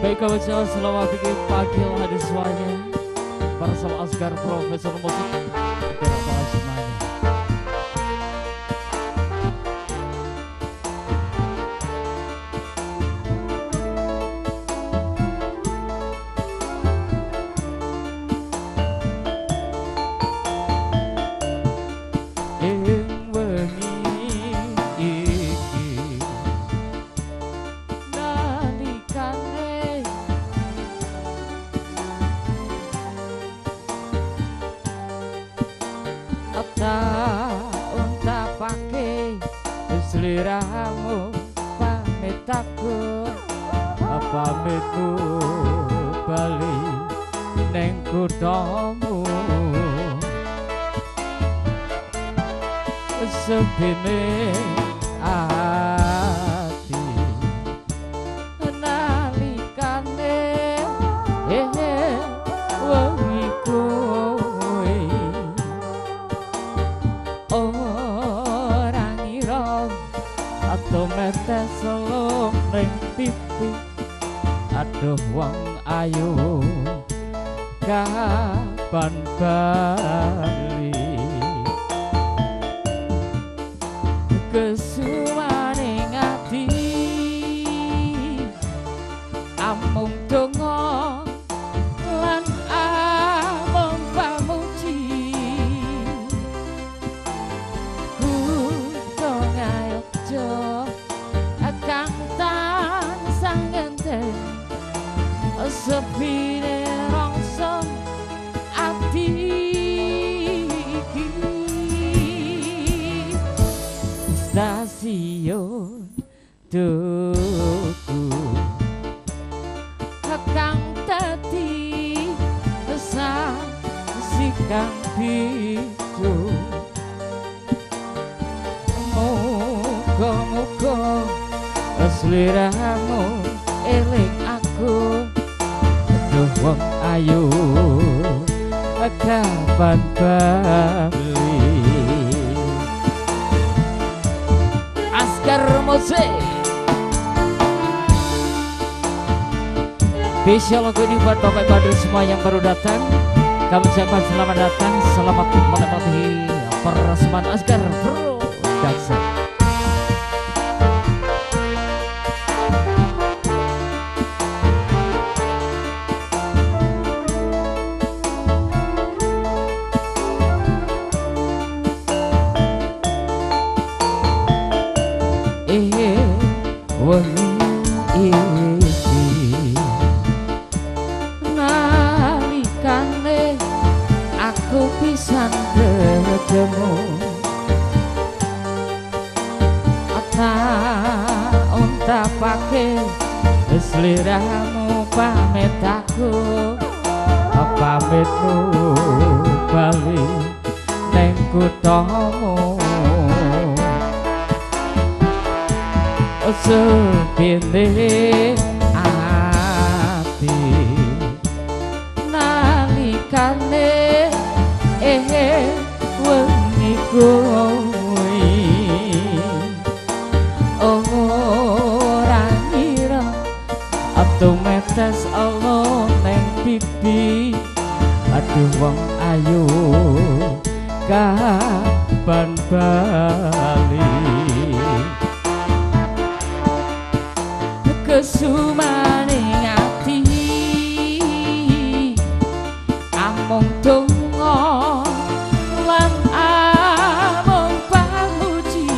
Baik kawan selamat pagi hadir semuanya bersama Asgar Profesor Musik bersama semuanya. Unta pake seliramu pamit aku pamitku bali neng kuthamu sepine ati nalikane wengi kowe ora ngira atau metes solo ning pipi aduh wong ayu kapan bali kesuwane ngati amung donga lan amung pamuji kudu ngayojo akang tansah ngenteni sepine rongso ati iki stasiun tuku kang dadi sikang bisu muga-muga sliramu eling aku aduh wong ayu kapan bali Asgar Musik spesial lagu ini buat Bapak Badru semua yang baru datang. Kami ucapkan selamat datang, selamat menikmati persembahan Asgar Production. Wengi iki nalikane aku pisan ketemu unta pake sliramu pamit aku pamitmu bali neng kuthamu sepine ati nalikane wengi kowe ora ngira atuh metes Allah neng pipi aduh wong ayu kapan bali kesumane ngati amung donga lan amung pamuji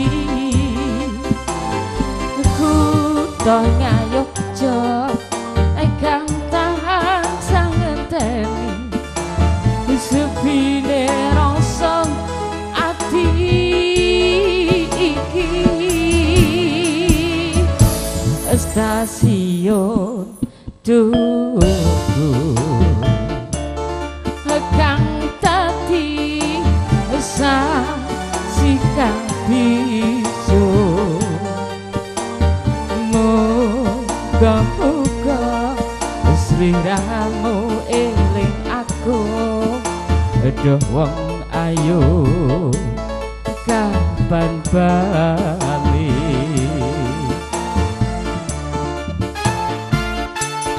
kudu ngayogja kang tansah ngenteni sepine rasa ati iki stasiun tuku kang dadi sikang bisu muga-muga sliramu eling aku aduh wong ayu kapan bali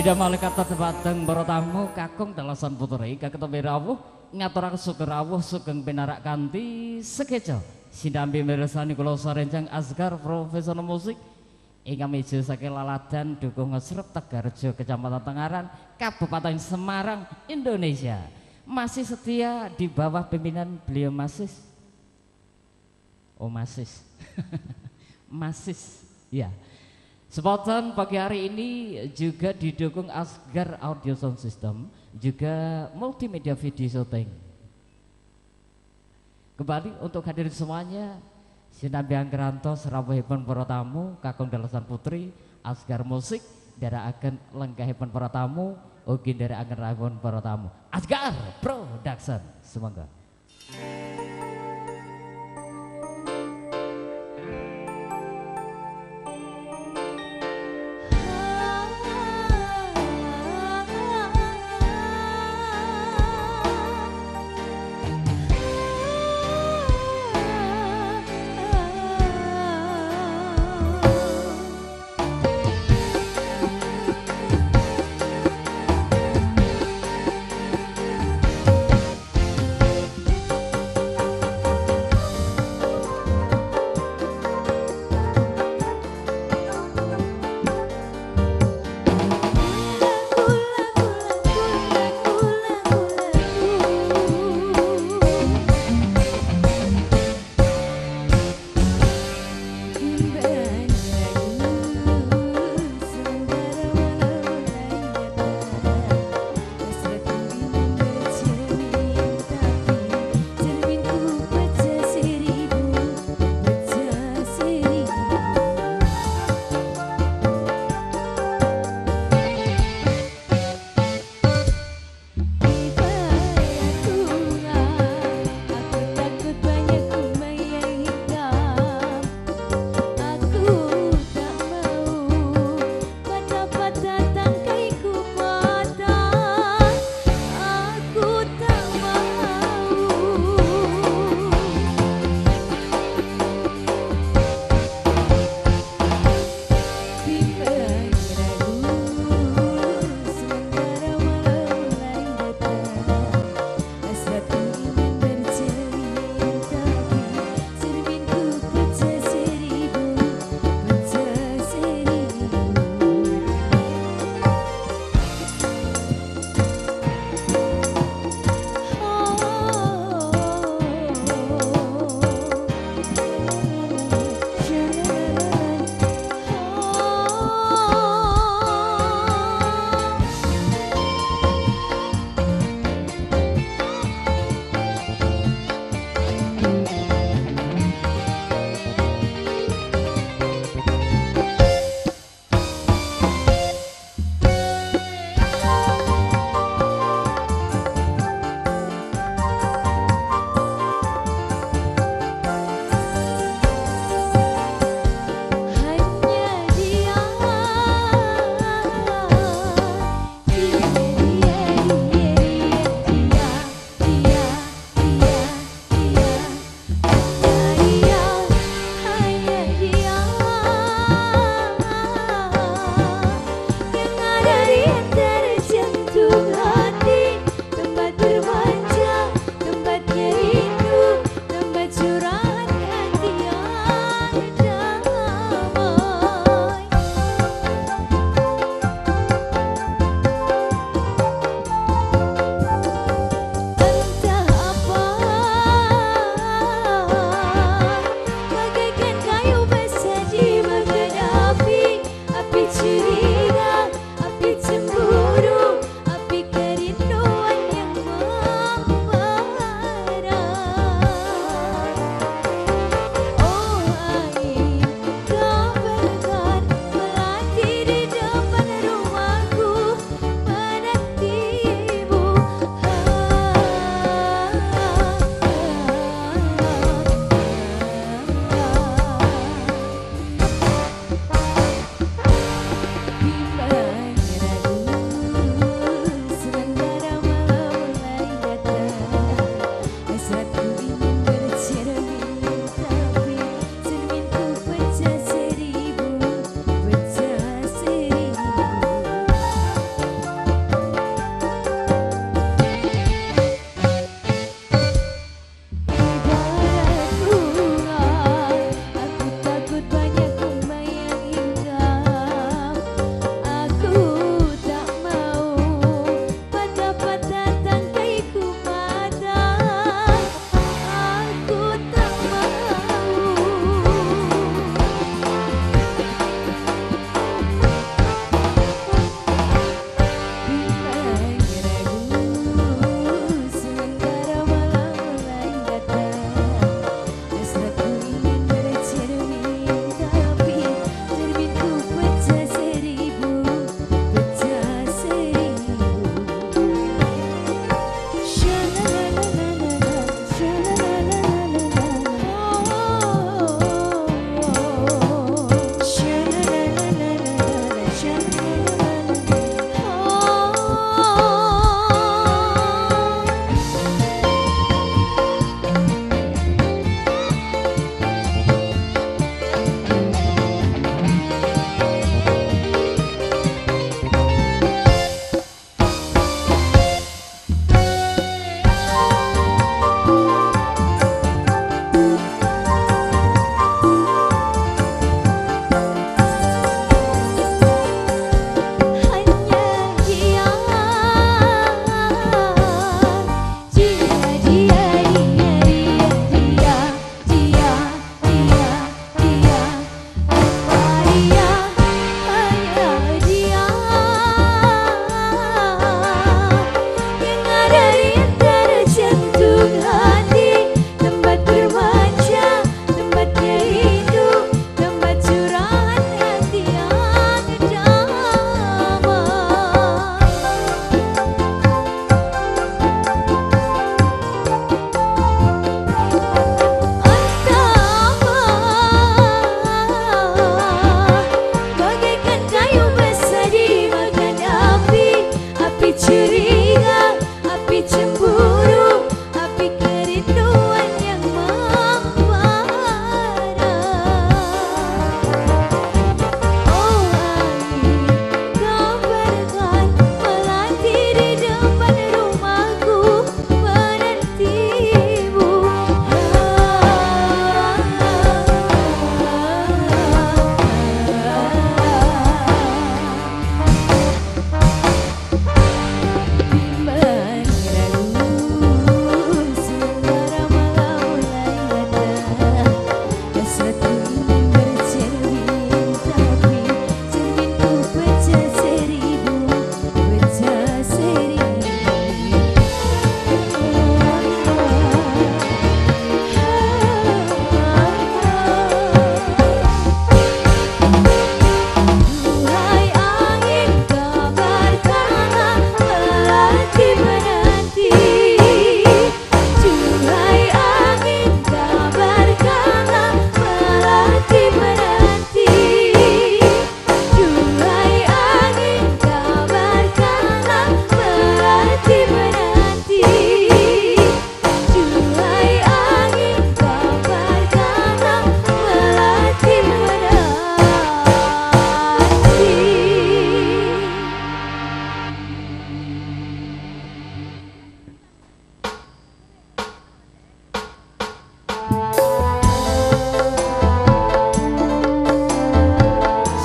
Bida malaikat tetepateng para tamu kakung dalasan putri kaketopi rawuh ngaturaken syukur rawuh sugeng pinarak kanthi sekeca sinambi mirsani kula sarenjang Asgar Profesor Musik ingkang meja saking Laladan Dukung Ngesrep Tegarjo Kecamatan Tengaran Kabupaten Semarang Indonesia masih setia di bawah pimpinan beliau Masis Masis ya. Spontan pagi hari ini juga didukung Asgar Audio Sound System, juga multimedia video shooting. Kembali untuk hadirin semuanya, sinambi anggerantos rawuhipun para tamu, kakung dalasan putri, Asgar Musik, nderekaken lenggahipun para tamu, ugi nderekaken rawuhipun para tamu. Asgar Production, semoga. Aku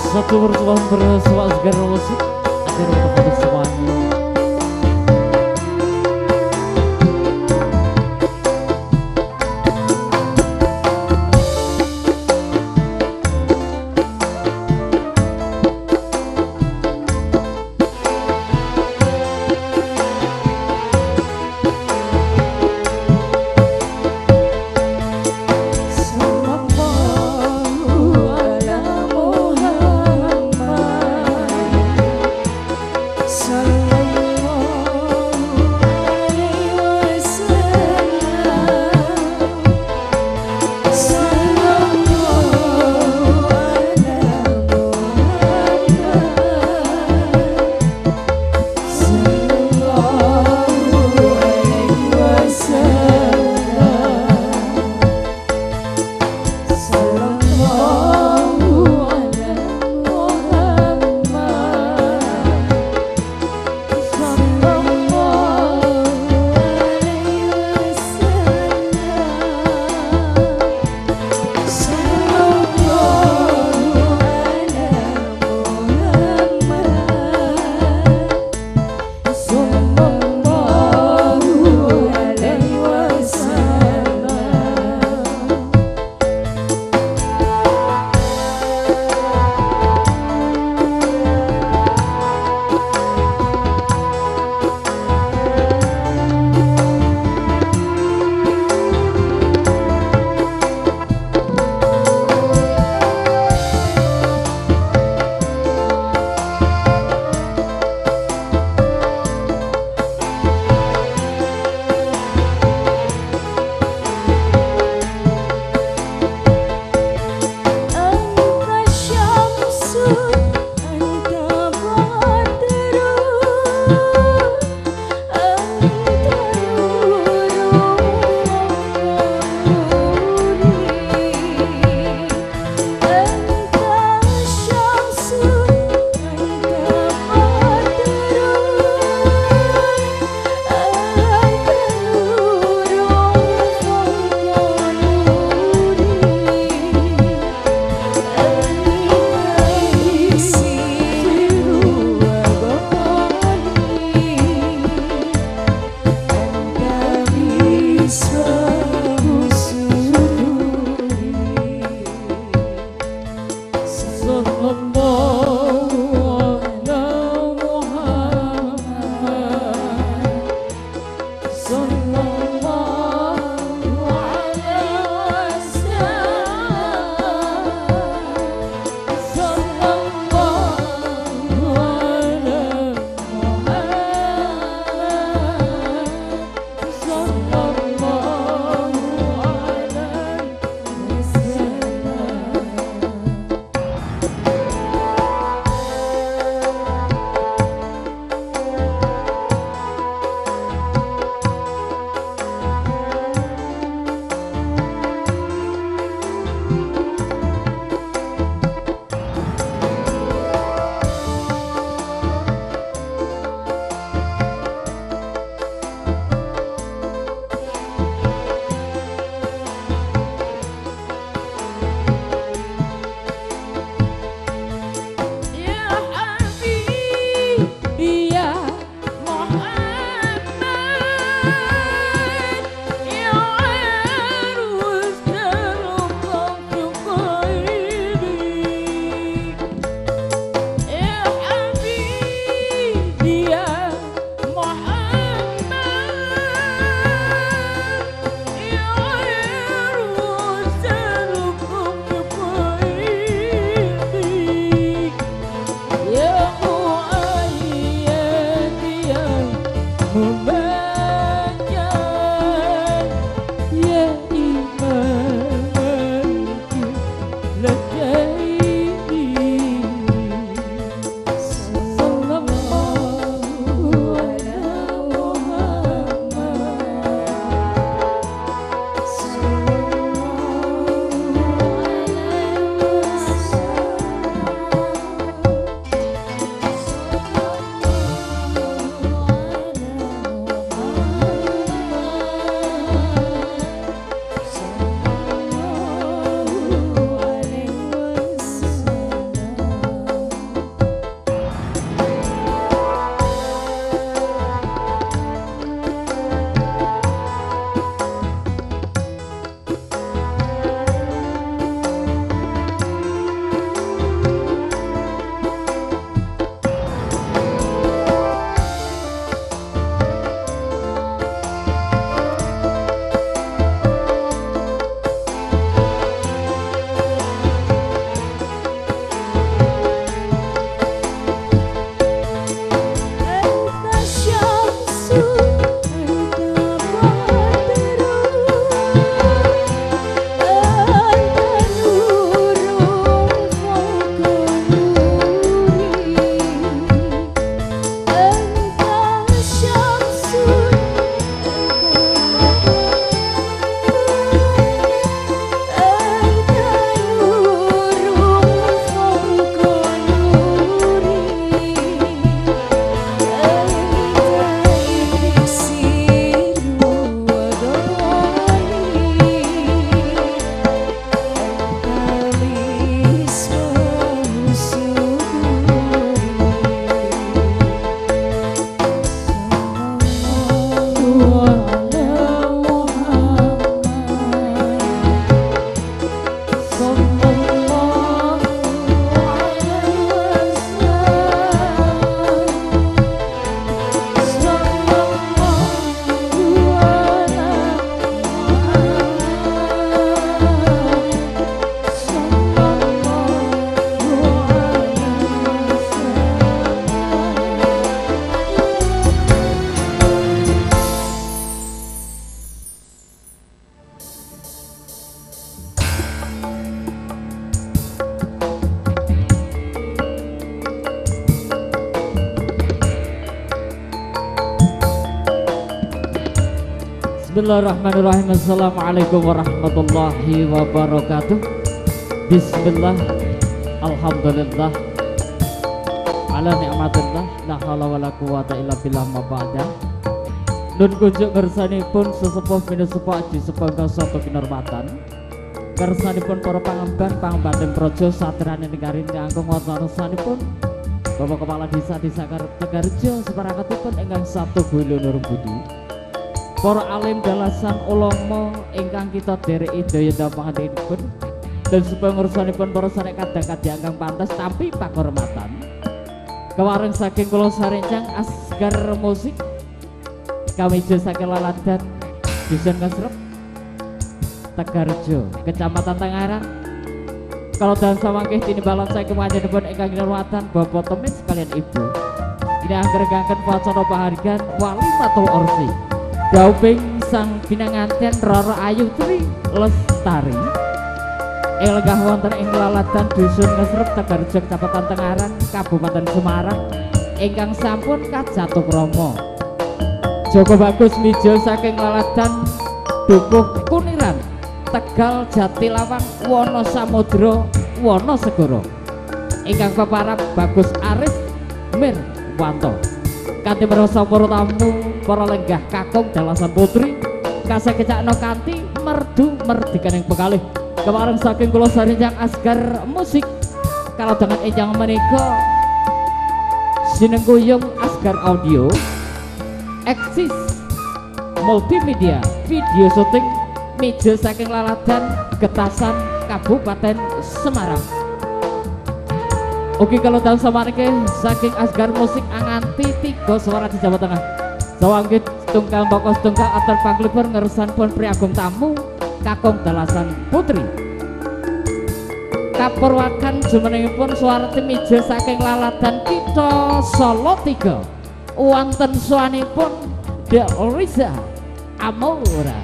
Satu bersuah bersama segera musik agar untuk semuanya. Bismillahirrahmanirrahim. Assalamualaikum warahmatullahi wabarakatuh. Bismillah, alhamdulillah, ala ni'matillah, la haula wala quwata illa billah ma ba'da. Nun kunjuk ngersanipun sesepuh minusepuh aji sepenggal satu kinurmatan. Ngersanipun para pangemban pangembaten projo satrane negarin kanggo ngersanipun Bapak Kepala Desa Tegarjo separakatipun ingkang satu Bulu Nur Budi. Para alim dalasan ulama ingkang kita dereki daya dhapanganipun dan supaya ngursanipun para sarek kadang-kadang ingkang pantes tampi pakurmatan. Kewareng saking kula sarencang Asgar Musik kami saking laladan Dusun Ngesrep Tegarjo Kecamatan Tangaran. Kalau dan samangkih tinibalan saking panjenengan ingkang kinurmatan Bapak Temis sekalian Ibu. Ini angger-angger wacana pahargan Walimatul Ursi. Dauping sang pinanganten Roro Ayu Tri Lestari lenggah wonten ing laladan Dusun Ngesrep Tegarjo Kecamatan Tengaran Kabupaten Semarang ingkang sampun kajatukrama. Joko Bagus mijil saking laladan Dukuh Kuniran Tegal Jatilawang Wonosamudra Wonosegoro ingkang peparab Bagus Arif Mirwanto. Kanthi merasa para tamu para lenggah kakung dalasan putri kasakecakno kanthi merdu merdikaning bekalih kemareng saking kula sarencang Asgar Musik kalau dengan enjang menika sinengguyung Asgar Audio eksis multimedia video syuting mijil saking laladan Getasan Kabupaten Semarang. Oke, kalau tahun samarike saking Asgar Musik anganti 3 suara di Jawa Tengah. Sawanggit tunggal bokos tunggal atur panglipur ngersanipun priagung tamu kakung dalasan putri. Kapurwakan jumenengipun suara timijil saking laladan kita Solo 3. Wonten suwanipun De Riza Amora.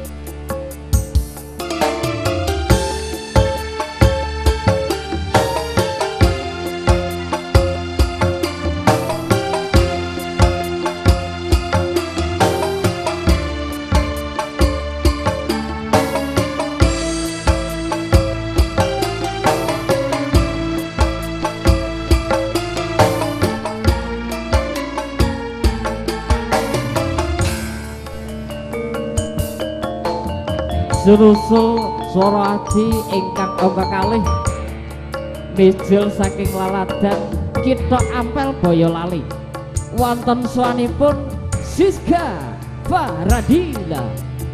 Surusul swara adi ingkang angka kalih mijil saking laladan kita Ampel Boyolali wonten swanipun Siska Faradila.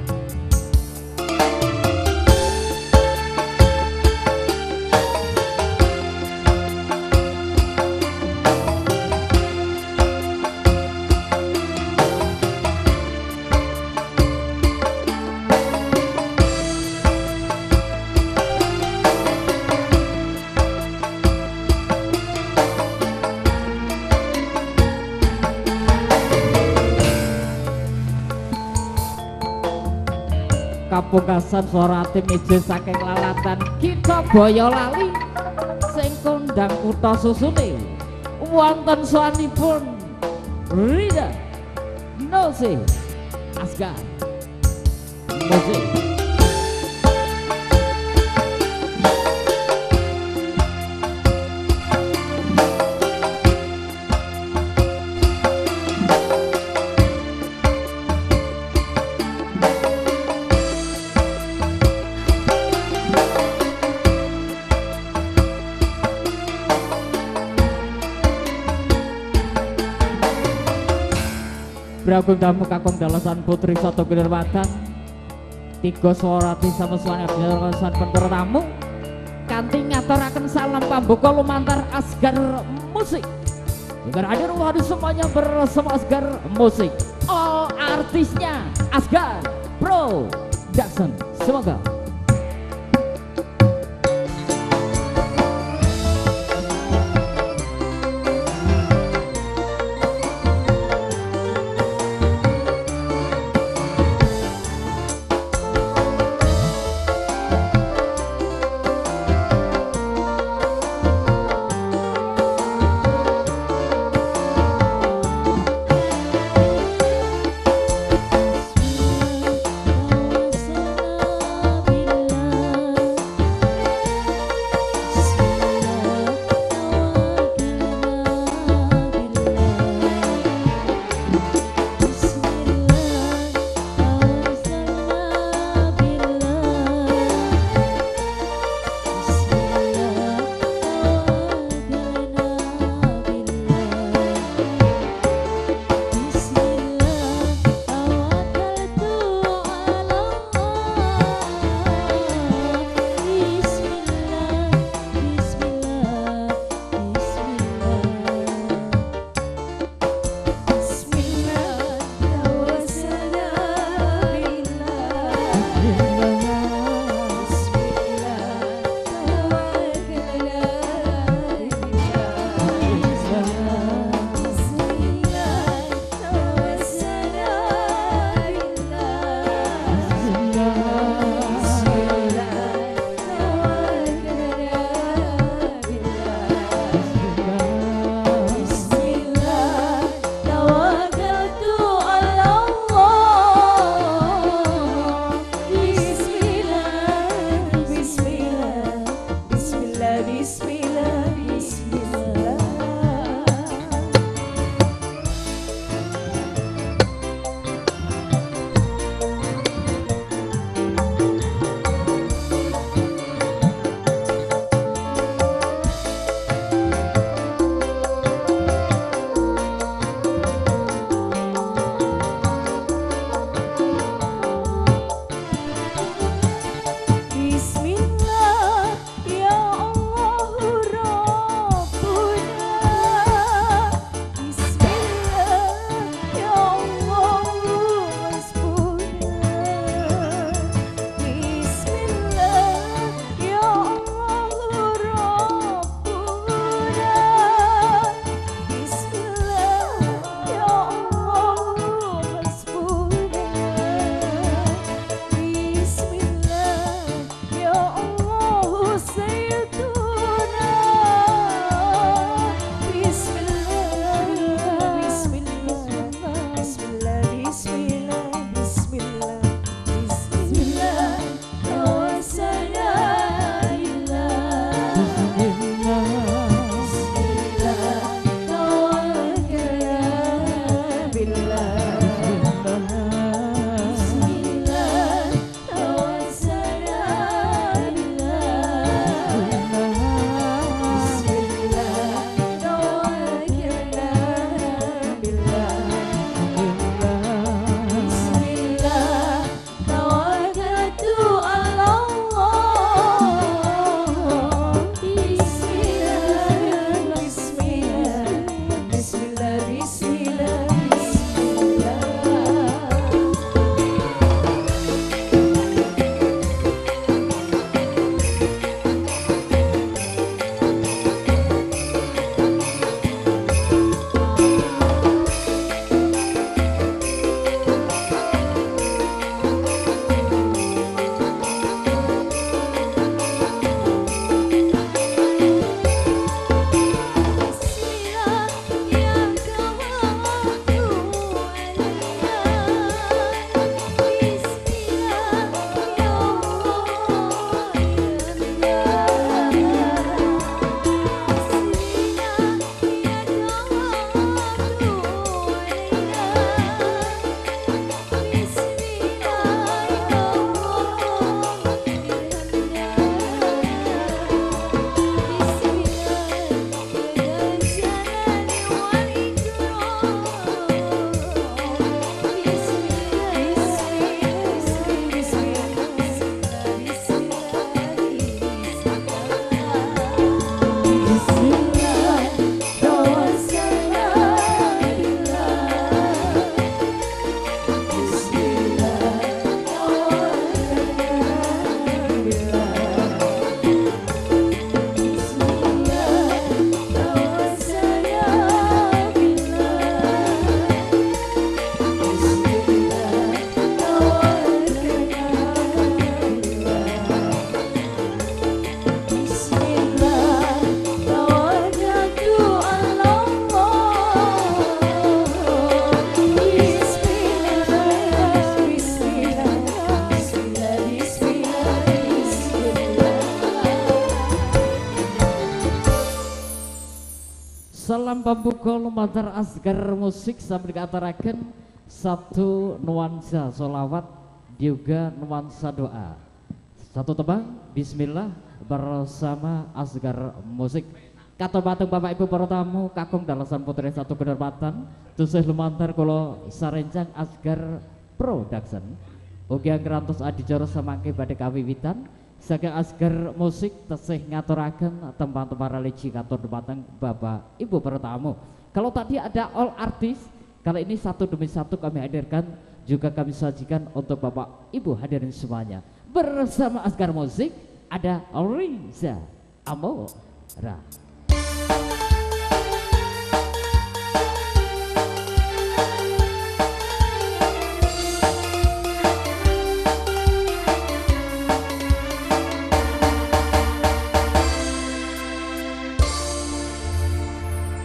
Kapungkasan suara tim mijil saking lalatan kita Boyolali sing kondang kutha susune wonten swanipun Rida Nose Asgar Musik. Bragung tamu kakung dalasan putri satu kinurmatan 3 suarati sama suami dalasan pendoro tamu kanthi ngaturaken salam pambuka lumantar Asgar Musik agar hadir wadi semuanya bersama Asgar Musik all artisnya Asgar Production. Semoga bismillah, bismillah. Salam pambuka lumantar asgar musik sambil dikatarakan satu nuansa solawat juga nuansa doa. Satu tebang bismillah bersama asgar musik. Kata batung Bapak Ibu para tamu kakung dalasan putri satu kedapatan tusih lumantar kalau sarencang asgar production. Ugi anggerantos adicara samangke badhe kawiwitan saking asgar musik tesih ngaturaken tempat-tempat religi katur dumateng Bapak Ibu para tamu. Kalau tadi ada all artis, kali ini satu demi satu kami hadirkan juga kami sajikan untuk Bapak Ibu hadirin semuanya. Bersama asgar musik ada Riza Amora.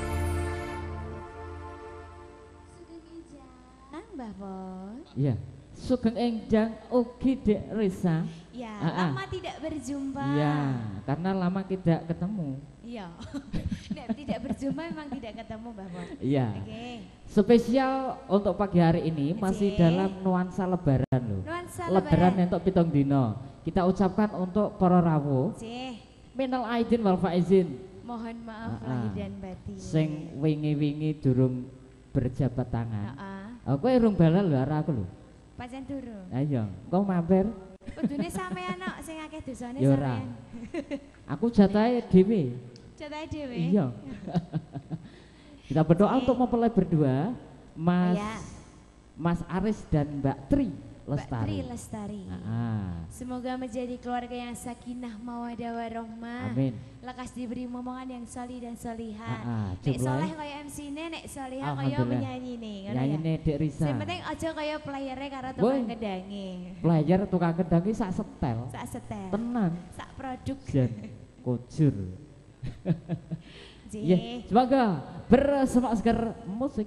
Mbah Bos. Iya, Sugeng enjang ugi Dek Risa. Ya, Ah, ah. lama tidak berjumpa. Iya, karena lama tidak ketemu. Iya. Nek tidak berjumpa memang tidak ketemu Mbah Mon. Iya. Oke. Spesial untuk pagi hari ini masih Oke. dalam nuansa lebaran loh. Nuansa Lebaran lebaran. untuk pitung dino. Kita ucapkan untuk para rawuh Cih, minal aidin wal faizin. mohon maaf Ah, ah. lahir dan batin. Sing wingi-wingi durung berjabat tangan. Heeh. Aku urung balal lho arek aku lho. Pancen durung. Ayo, kau mampir. Kudune sampean kok sing akeh dosane Ya ora. sampean. Aku jatahe dhewe. Catahe dhewe. Iya. Kita berdoa Oke. untuk mempelai berdua, Mas Ya. Mas Aris dan Mbak Tri Mbak Tri Lestari. Lestari. Ah, Semoga menjadi keluarga yang sakinah mawadah warahmah. amin. Lekas diberi momongan yang solih dan solihah. Nek Jumlahe soleh kaya MC-ne, nek solihah kaya Alhamdulillah. menyanyi nih. nyanyine Dek Risa. Yang penting aja kaya playernya karo Boy. tukang kedange. Player tukang kendang iki sak setel. Sak setel, Tenan. sak produk. Jan kujur. Jih. Ya, semoga bersemak segar musik.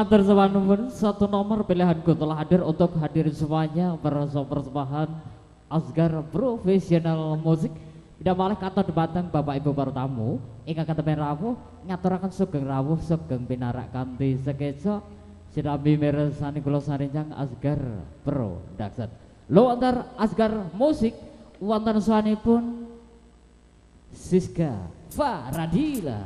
Matur suwun nuwun, satu nomor pilihanku telah hadir untuk hadirin semuanya persembahan Asgar Profesional Musik. Tidak malih kata debatang Bapak Ibu para tamu, ingkang katemben rawuh ngaturaken sugeng rawuh sugeng pinarak kanthi sekeca sinambi mirsani kula sarenjang Asgar Production. Lumantar Asgar Musik wonten sawanipun Siska Faradila.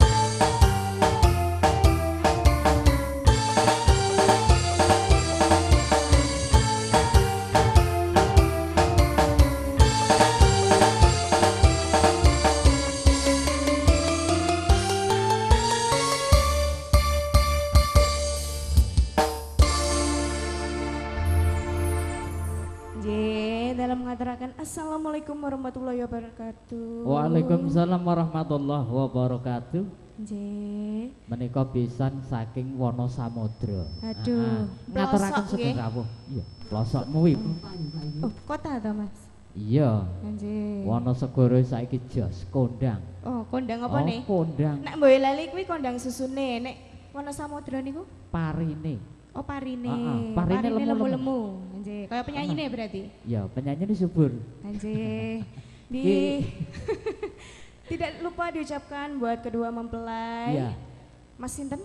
Dalam mengatakan Assalamualaikum warahmatullahi wabarakatuh. Waalaikumsalam warahmatullahi wabarakatuh. Nggih. Menika pisan saking Wonosamudra. Aduh, ngaturaken pelosok sugeng nggih. rawuh. Iya, pelosokmu iku. Oh, kota to, Mas? Iya. Nggih. Wonosegoro saiki jos kondang. Oh, kondang apa nih? Kondang Nek Boyolali kuwi kondang susune, nek Wonosamudra niku parine. oh parine. Parine lemu-lemu. Nggih. Kayak penyanyine berarti. Ya, penyanyi ini subur. Nggih. Di tidak lupa diucapkan buat kedua mempelai. Iya. Mas sinten?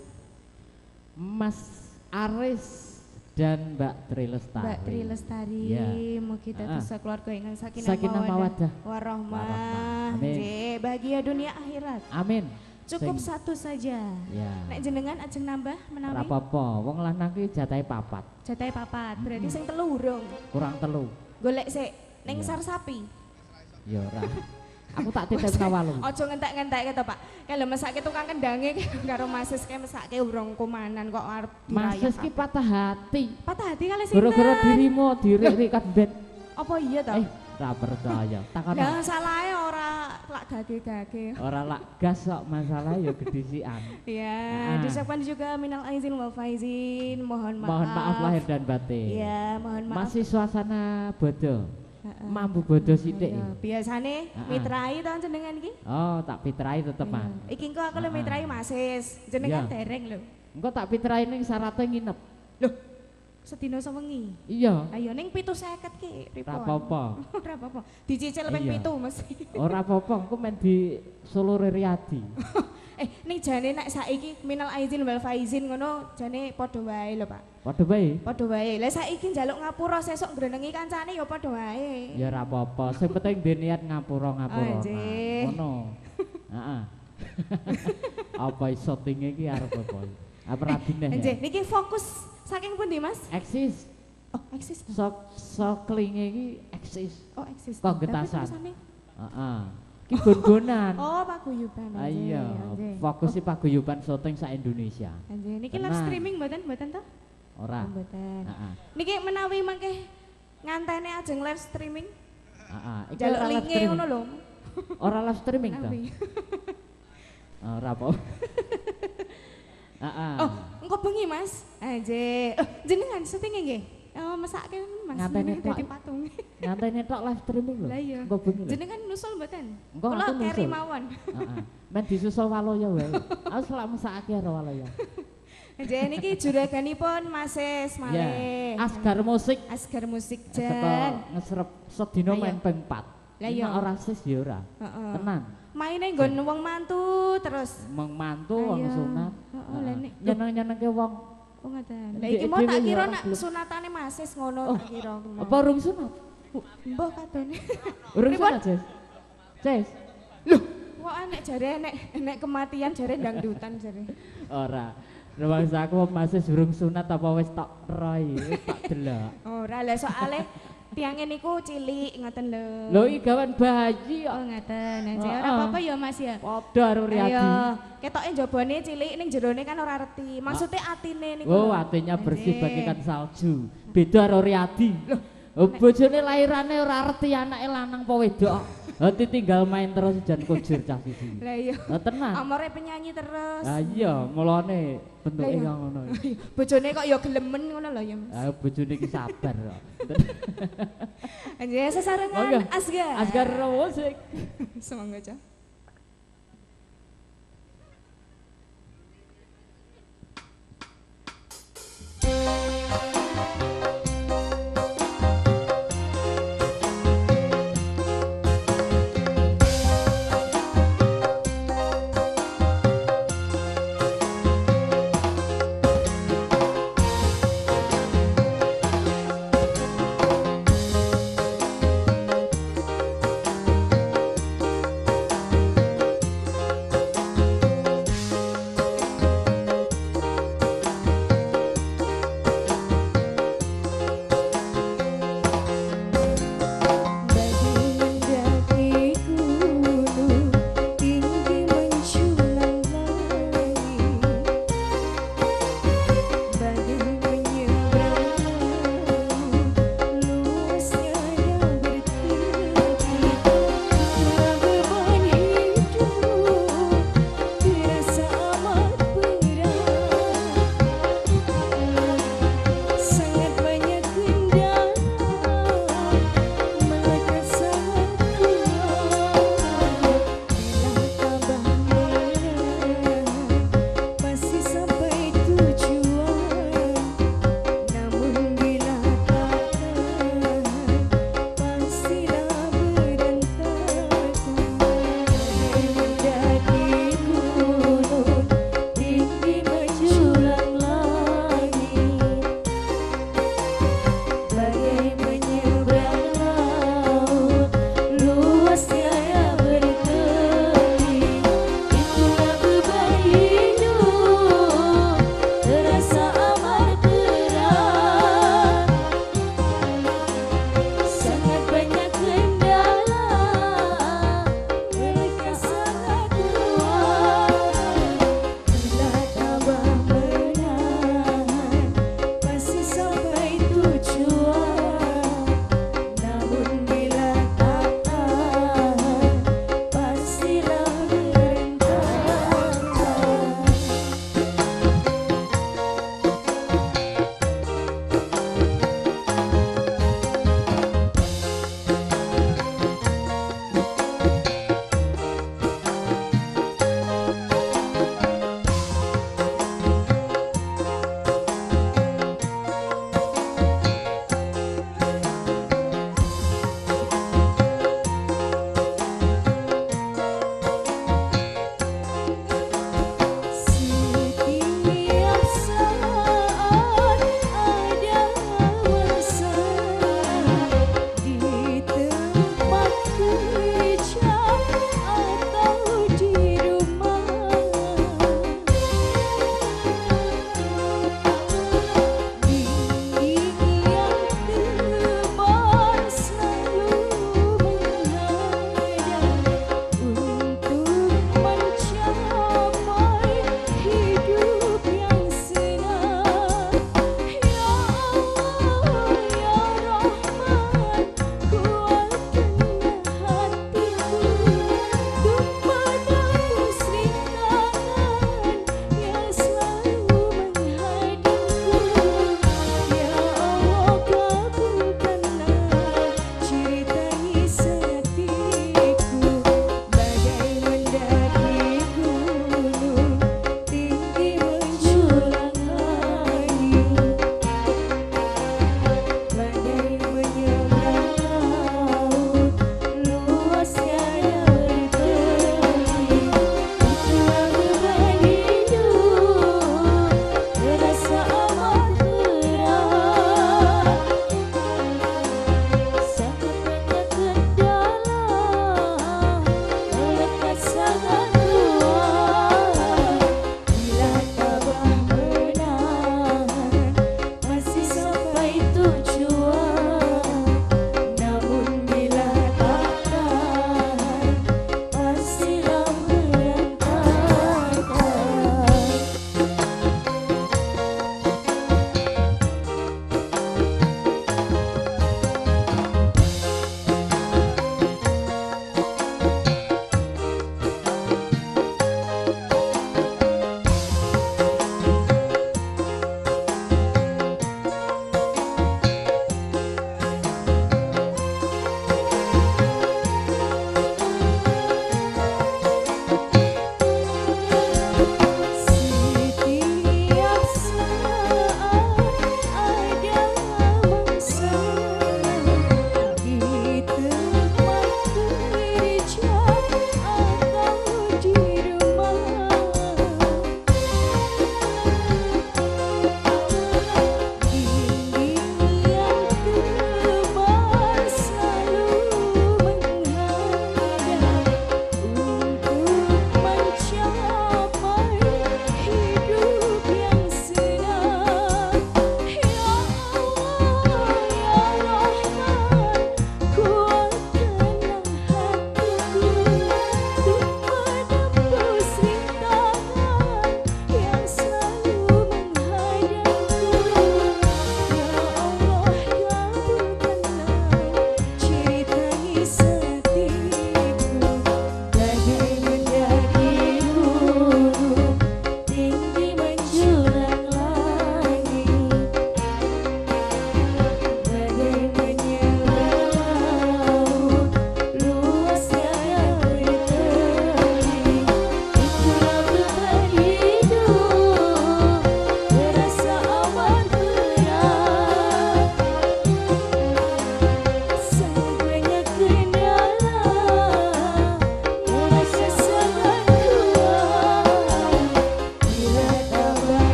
Mas Aris dan Mbak Tri Lestari. Mbak Tri Lestari, Iya. mugi dados keluarga ingkang sakinah Sakinah mawaddah warahmah. Amin. Nggih, bahagia dunia akhirat. Amin. Cukup Sing- satu saja. Ya. Nek jenengan ajeng nambah menawi Ora apa-apa, wong lanang ki jatahe papat, jatahe papat, berarti sing telu urung. kurang telu. Golek sik ning Iya. sar sapi. Ya ora. Aku tak titip kawalu. Ojo ngentek-ngentek to, Pak. Kayak lho mesake tukang kendhange karo Masis kayak mesake urung kumanan kok arep Mas ki patah hati. patah hati kali sinten? Gara-gara dirimu dirik-rikat ben. Apa iya to? Ra percaya. Takon. Nah, salahe ora lak gage-gage. Ora lak gas kok masalah ya gedisian. Ya, Nah. diucapkan juga minal aizin wal faizin, mohon maaf. Mohon maaf lahir dan batin. Ya, mohon maaf. Masih suasana bodoh. Heeh. Mampu bodoh sithik. Ya, biasane mitrai to jenengan iki? Oh, tak pitrai tetep Ya. ah. Iki engko aku lho mitrai Masis. Jenengan Iya. dereng lho. Engko tak pitrai ning syaratnya nginep. Loh, sedina sewengi. Iya. Ayo ning 750 ki, Ora pripun? apa-apa. Ora apa-apa. Dicicil ping Iya. 7 mesti. Ora apa-apa, engko men di Solo Riyadi. Ning jane nek saiki minal aizin wal faizin ngono jane padha wae lho, Pak. Padha bae. Padha wae. Lah saiki njaluk ngapura sesuk ngrenengi kancane ya padha wae. Ya ora apa-apa, sing penting duwe niat ngapura-ngapura. Anjir. Ngono. Heeh. Apa iso tinge iki arep apa? Apa radine ya? Nggih, niki fokus saking pundi, Mas? Eksis. Oh, eksis. Sok klinge iki eksis. Oh, eksis. Kok Tapi getasan? terusane? Heeh. Ki gon-gonan. Oh, paguyuban. Ah, iya, Nggih. fokus paguyuban syuting sak Indonesia. Nggih, niki live Tenang. streaming mboten to? Ora. Mboten. Heeh. Niki menawi mangke ngantene ajeng live streaming, Heeh. Iki jaluk ora live linke streaming. ngono lho. Ora live streaming to? Menawi. Ora apa. Heeh. Oh, engko bengi, Mas. Nggih. Oh, jenengan syuting nggih? Oh, mesake Mas. Nganteni Jenengan tok. dadi patung. Ngantene tok live streaming lho. Lah iya. Engko bengi lho. Jenengan nusul mboten? Engko Kula aku keri nusul. mawon. Heeh. Men disusul waloya wae. Aku selak mesake karo waloya. Nggih, niki juraganipun Masis Ya. malih. Asgar musik Asgar musik saka jan. ngesrep sedina Lah main iya. ping 4. Lah iya. Nek ora sis ya ora. Heeh. Tenan. Maine nggon wong mantu terus. Mengmantu Lah wong iya. sunat. Heeh, lah nek Nyeneng-nyenengke wong. oh ngoten. Lah Dek iki mau tak dhewe kira ya nak orang belum. sunatane Masis ngono Oh, tak kira. Apa urung sunat? Mbah kadone. Urung Pripun? sunat, Jes? Jes. Kok enek jare enek kematian jare dangdutan jare. Ora. Rumangsa aku masih urung sunat apa wis tok roy, wis tok delok. Ora lah soalé tiange niku cilik ngoten lho. Lho iki gawan bayi Oh kok. ngoten. Nggih, ora Heeh. apa-apa ya Mas ya. Padha karo Riyadi. Ayo, ketoke njabane cilik ning jerone kan ora reti. Maksudnya atine niku. Oh, lho. hatinya bersih Nggih. bagaikan salju. Beda karo Riyadi. Oh, bojone lairane ora reti anake lanang apa wedok. Hati tinggal main terus jan kujur cah siji. Lah iya. Lah tenan. Amore penyanyi terus. Ah iya, mulane bentuke Lah iya. kaya ngono. Bojone kok ya gelemen ngono lho ya Mas. Ah bojone iki sabar kok. Nggih, sesarengan Monggo. Asgar. Asgar musik. Semangga aja.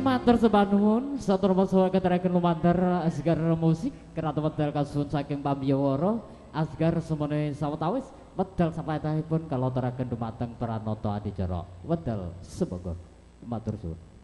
matur sembah nuwun satur masawa keteraken lumantar Asgar musik keratu medal kasuwun saking pambiwara Asgar semene sawetawis medal sapatahipun kaloteraken dumateng Pranata Adicara wedal semoga matur suwun.